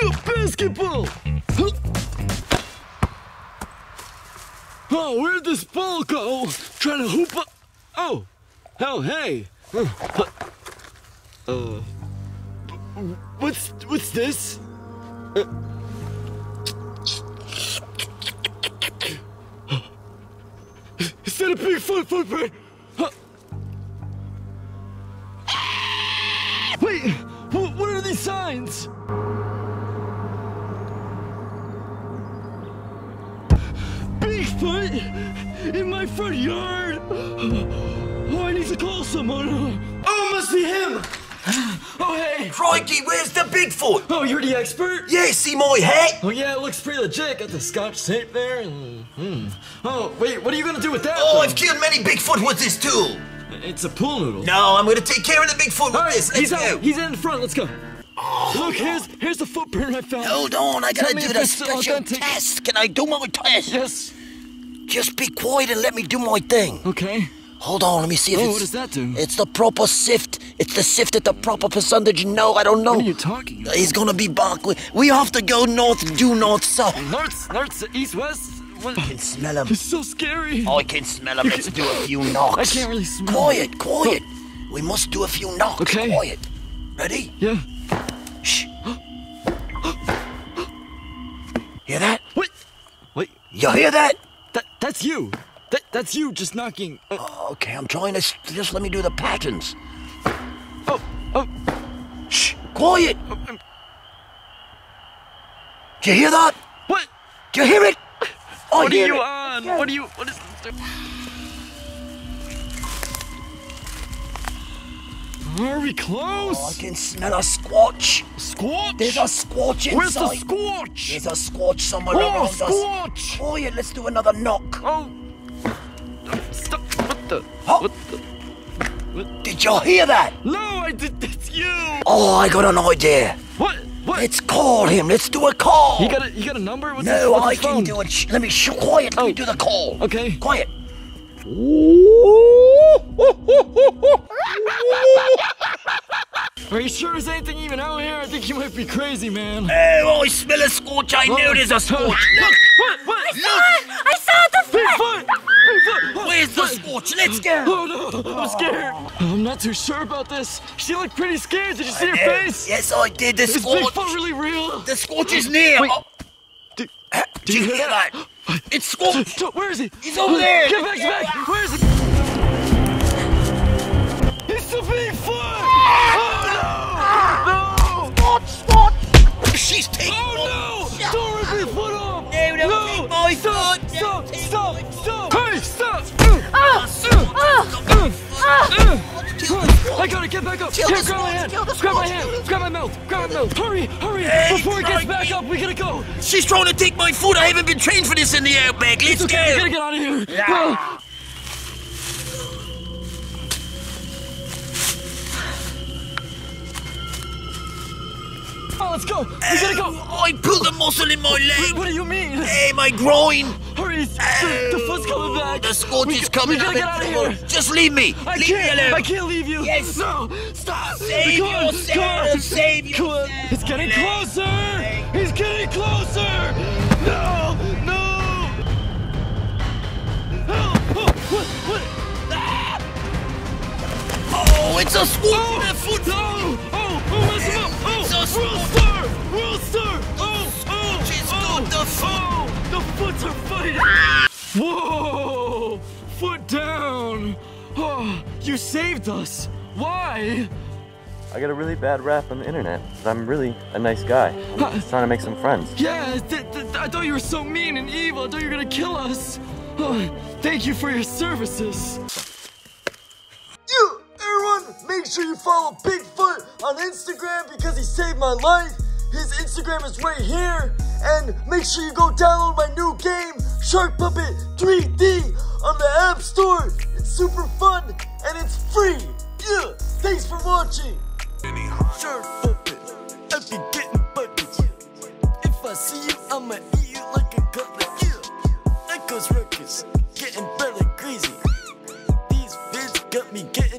Basketball! Oh, where'd this ball go? Trying to hoop up. Oh, hey. What's this? Is that a Bigfoot footprint? Wait, what are these signs? Bigfoot in my front yard. Oh, I need to call someone. Oh, it must be him. Oh, hey. Crikey, where's the Bigfoot? Oh, you're the expert? Yeah, see my hat? Oh, yeah, it looks pretty legit. Got the Scotch tape there. Oh, wait, what are you gonna do with that? Oh, I've killed many Bigfoot with this tool. It's a pool noodle. No, I'm gonna take care of the Bigfoot with All right, this. Let's go. He's in front. Let's go. Oh. Look, here's the footprint I found. Hold on, I gotta Tell me do if the it's special authentic. test. Can I do my test? Yes. Just be quiet and let me do my thing. Okay. Hold on, let me see if it's... what does that do? It's the proper sift. It's the sift at the proper percentage. No, I don't know. What are you talking about? He's gonna be back. We have to go north, due north, south. North, east, west? What? I can smell him. It's so scary. I can smell him. Let's do a few knocks. I can't really smell. Quiet. We must do a few knocks. Okay. Quiet. Ready? Yeah. Shh. Hear that? Wait. You hear that? That's you. That's you just knocking. Okay, I'm trying to... Just let me do the patterns. Oh. Shh. Quiet. Did you hear that? What? Did you hear it? What are you on? What is this? Are we close? Oh, I can smell a squatch. Squatch? There's a squatch inside. Where's the squatch? There's a squatch somewhere around us. Squatch! Quiet, let's do another knock. Oh. Stop. What the? Huh? What? Did you hear that? No, I did. That's you. Oh, I got an idea. What? Let's call him. Let's do a call. You got a number? What's No, what's I his can phone? do it. Let me quiet. Let me do the call. Okay. Quiet. Are you sure there's anything even out here? I think you might be crazy, man. Oh, I smell a scorch. I know there's a scorch. Look. What? Look. I saw the Bigfoot! Where's the scorch? Let's go. Oh no, I'm scared. I'm not too sure about this. She looked pretty scared. Did you see her face? Yes, I did. The Is scorch. Bigfoot really real? The scorch is near. Wait. Oh. Did you hear that? It's scorch. Where is he? He's over there. Get back. Where is he? It's the Bigfoot! Oh no! Scorch. She's taking Oh no! Don't rip your foot off! No, don't take my Stop! foot. Stop! Don't take Stop! my Stop! Hey, stop! I gotta get back up! Here, grab my hand! Grab my hand! Grab my mouth! Hurry! Hey, Before it gets back crikey. up, we gotta go! She's trying to take my foot. I haven't been trained for this in the outback. Let's Okay, we go. gotta get out of here! Yeah. Oh, let's go! We gotta go! I pulled a muscle in my leg. What do you mean? Hey, my groin. Hurry! The foot's coming back! The scorch is coming. We gotta get out of here! Just leave me. I Leave me alone. can't leave you! Yes. No! Stop! Save Come on, yourself. come on. Save Come on. yourself. It's getting closer! He's getting closer! No! What? Ah! Oh, it's a scorch in the foot. No! Mess him up! It's a World Star! She's got the foot. The foots are fighting! Whoa! Foot down! Oh, you saved us! Why? I get a really bad rap on the internet, but I'm really a nice guy. I'm just trying to make some friends. Yeah, I thought you were so mean and evil. I thought you were gonna kill us. Oh, thank you for your services. Everyone, make sure you follow Bigfoot on Instagram because he saved my life. His Instagram is right here. And make sure you go download my new game, Shark Puppet 3D, on the App Store. It's super fun and it's free. Yeah, thanks for watching. Shark Puppet, I be getting buckets. If I see you, I'ma eat you like a cutlet. Yeah, Echoes Ruckus, getting better crazy. These vids got me getting